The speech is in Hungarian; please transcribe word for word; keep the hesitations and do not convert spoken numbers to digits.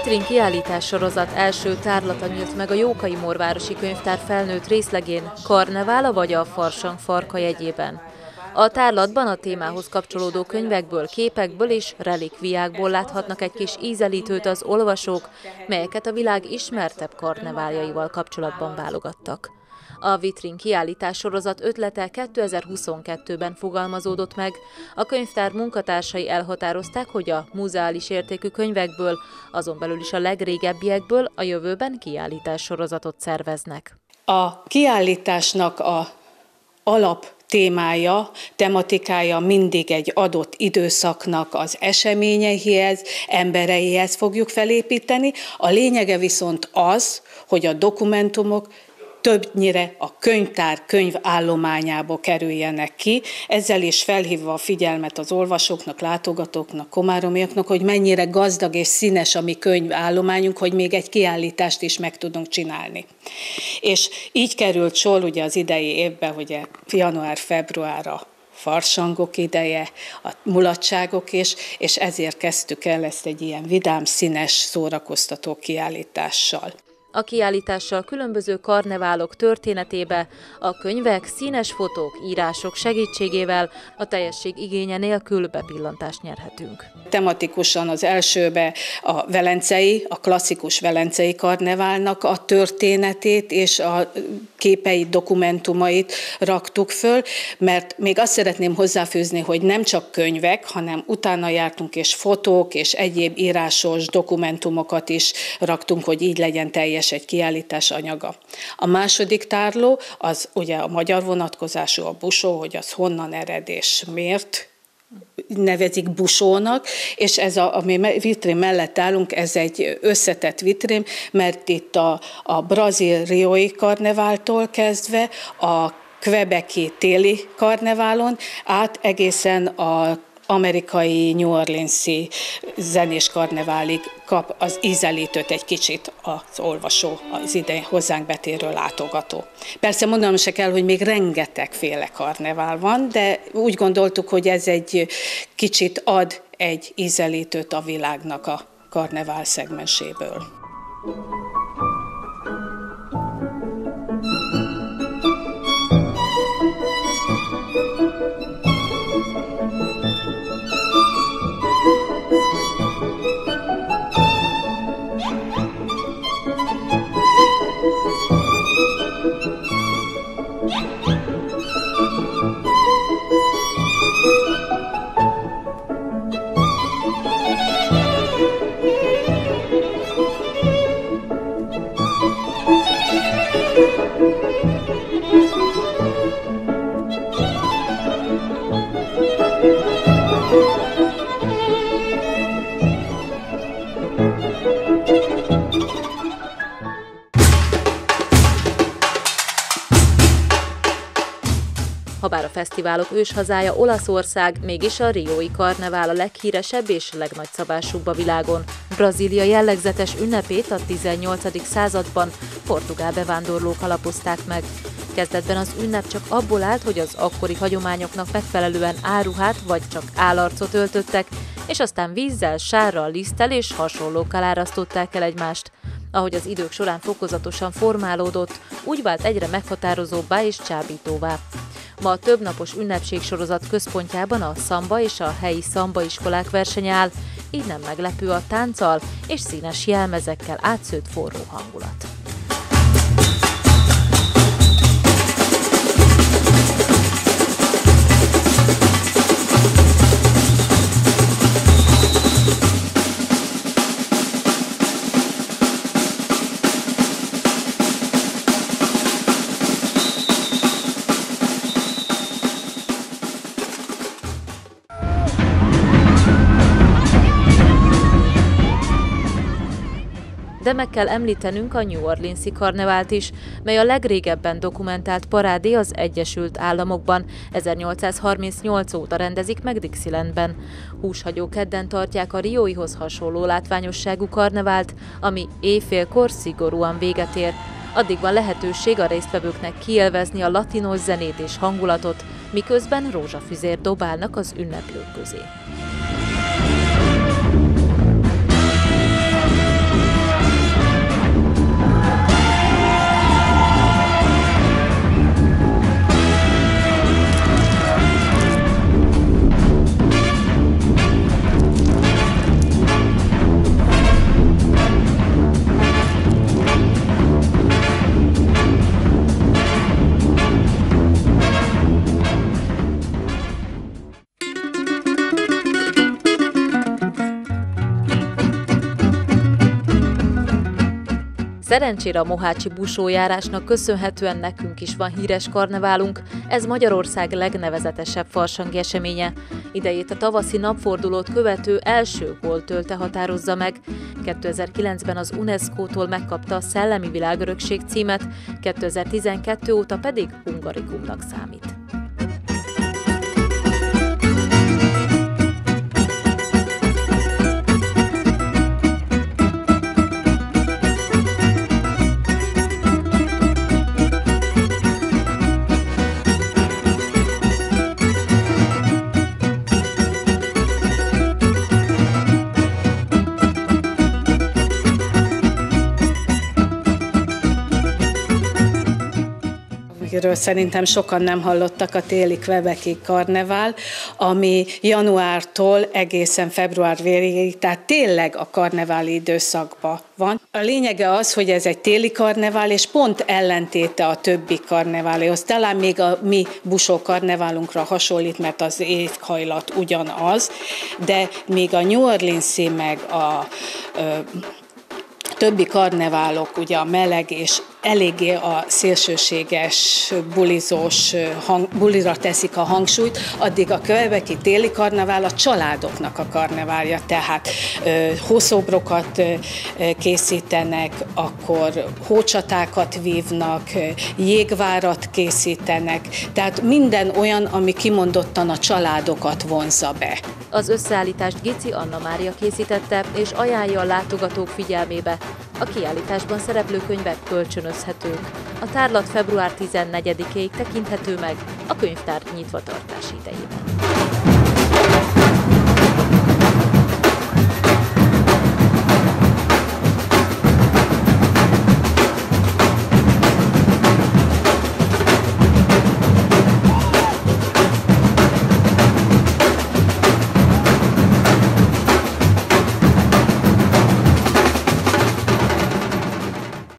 Vitrin kiállítás sorozat első tárlata nyílt meg a Jókai Morvárosi Könyvtár felnőtt részlegén, Karnevála vagy a Farsang farka jegyében. A tárlatban a témához kapcsolódó könyvekből, képekből és relikviákból láthatnak egy kis ízelítőt az olvasók, melyeket a világ ismertebb karneváljaival kapcsolatban válogattak. A Vitrin kiállítás sorozat ötlete kétezer-huszonkettőben fogalmazódott meg. A könyvtár munkatársai elhatározták, hogy a muzeális értékű könyvekből, azon belül is a legrégebbiekből a jövőben kiállítás sorozatot szerveznek. A kiállításnak a alap témája, tematikája mindig egy adott időszaknak az eseményeihez, embereihez fogjuk felépíteni. A lényege viszont az, hogy a dokumentumok többnyire a könyvtár könyvállományába kerüljenek ki, ezzel is felhívva a figyelmet az olvasóknak, látogatóknak, komáromiaknak, hogy mennyire gazdag és színes a mi könyvállományunk, hogy még egy kiállítást is meg tudunk csinálni. És így került sor ugye az idei évben, ugye január-februárra farsangok ideje, a mulatságok is, és ezért kezdtük el ezt egy ilyen vidám, színes, szórakoztató kiállítással. A kiállítással különböző karneválok történetébe, a könyvek, színes fotók, írások segítségével a teljesség igénye nélkül bepillantást nyerhetünk. Tematikusan az elsőbe a velencei, a klasszikus velencei karneválnak a történetét és a képeit, dokumentumait raktuk föl, mert még azt szeretném hozzáfűzni, hogy nem csak könyvek, hanem utána jártunk és fotók és egyéb írásos dokumentumokat is raktunk, hogy így legyen teljes egy kiállítás anyaga. A második tárló az ugye a magyar vonatkozású, a busó, hogy az honnan ered és miért nevezik busónak, és ez a, ami vitrin mellett állunk, ez egy összetett vitrin, mert itt a, a brazil riói karneváltól kezdve a quebeci téli karneválon át egészen a amerikai New Orleans-i zenés karneválig kap az ízelítőt egy kicsit az olvasó, az ide hozzánk betérő látogató. Persze mondanom se kell, hogy még rengetegféle karnevál van, de úgy gondoltuk, hogy ez egy kicsit ad egy ízelítőt a világnak a karnevál szegmenséből. Habár a fesztiválok őshazája Olaszország, mégis a riói karnevál a leghíresebb és legnagyszabásúbb a világon. Brazília jellegzetes ünnepét a tizennyolcadik században portugál bevándorlók alapozták meg. Kezdetben az ünnep csak abból állt, hogy az akkori hagyományoknak megfelelően áruhát vagy csak állarcot öltöttek, és aztán vízzel, sárral, liszttel és hasonlókkal árasztották el egymást. Ahogy az idők során fokozatosan formálódott, úgy vált egyre meghatározóbbá és csábítóvá. Ma a többnapos ünnepségsorozat központjában a szamba és a helyi szambaiskolák versenye áll, így nem meglepő a tánccal és színes jelmezekkel átszőtt forró hangulat. De meg kell említenünk a New Orleans-i karnevált is, mely a legrégebben dokumentált parádé az Egyesült Államokban. ezernyolcszázharmincnyolc óta rendezik meg Dixielandben. Húshagyó kedden tartják a rióihoz hasonló látványosságú karnevált, ami éjfélkor szigorúan véget ér. Addig van lehetőség a résztvevőknek kiélvezni a latinos zenét és hangulatot, miközben rózsafüzért dobálnak az ünneplők közé. Szerencsére a mohácsi busójárásnak köszönhetően nekünk is van híres karneválunk, ez Magyarország legnevezetesebb farsangi eseménye. Idejét a tavaszi napfordulót követő első holtölte határozza meg. kétezer-kilencben az UNESCO-tól megkapta a Szellemi Világörökség címet, kétezer-tizenkettő óta pedig hungarikumnak számít. Amiről szerintem sokan nem hallottak, a téli quebeci karnevál, ami januártól egészen február végéig, tehát tényleg a karneváli időszakban van. A lényege az, hogy ez egy téli karnevál, és pont ellentéte a többi karneváléhoz. Talán még a mi busó karneválunkra hasonlít, mert az éghajlat ugyanaz, de még a New Orleans-i meg a ö, többi karneválok, ugye a meleg és eléggé a szélsőséges, bulizós hang, bulira teszik a hangsúlyt, addig a quebeci téli karnevál a családoknak a karneválja, tehát ö, hószobrokat ö, készítenek, akkor hócsatákat vívnak, jégvárat készítenek, tehát minden olyan, ami kimondottan a családokat vonzza be. Az összeállítást Gici Anna Mária készítette, és ajánlja a látogatók figyelmébe. A kiállításban szereplő könyvek kölcsönözhetők. A tárlat február tizennegyedikéig tekinthető meg a könyvtár nyitvatartási idejében.